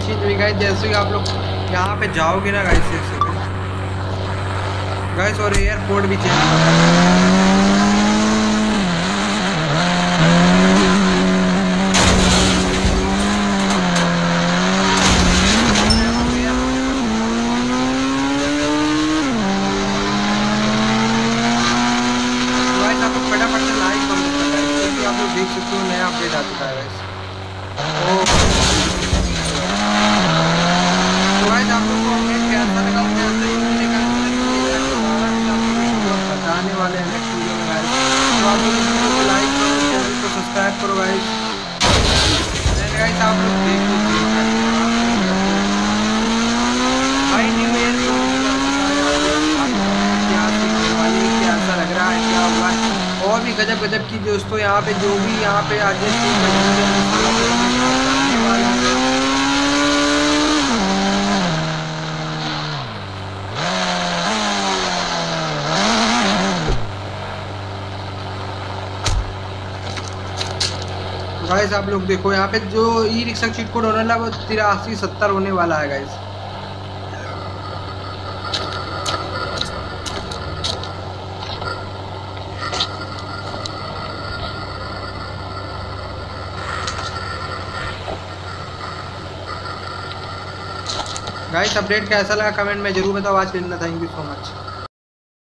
चीज़ भी गाइस, जैसे कि आप लोग यहाँ पे जाओगे ना गाइस, देख सकते हो गाइस, और एयरपोर्ट भी चेंज हो रहा है। आप लोग फटाफट से लाइक कर दो गाइस, क्योंकि आप लोग देख सकते हो नया अपडेट आ चुका है गाइस। तो गाइस आप लोग को अपडेट कैसा लगा, कैसे यूनिक बताने वाले हैं नेक्स्ट वीडियो में गाइस। तो आप लोग इस वीडियो को लाइक करो, चैनल को सब्सक्राइब करो गाइस। गाइस आप लोग देख लीजिए भाई, न्यू ईयर कैसा लग रहा है, क्या हुआ है, और भी गजब गजब की दोस्तों यहाँ पे जो भी यहाँ पे आज गाइस आप लोग देखो यहाँ पे जो ई रिक्शा चीट कोड होने वाला है वो 8370 होने वाला है गाइस। गाइस अपडेट कैसा लगा कमेंट में जरूर बताओ। आज के लिए थैंक यू सो मच।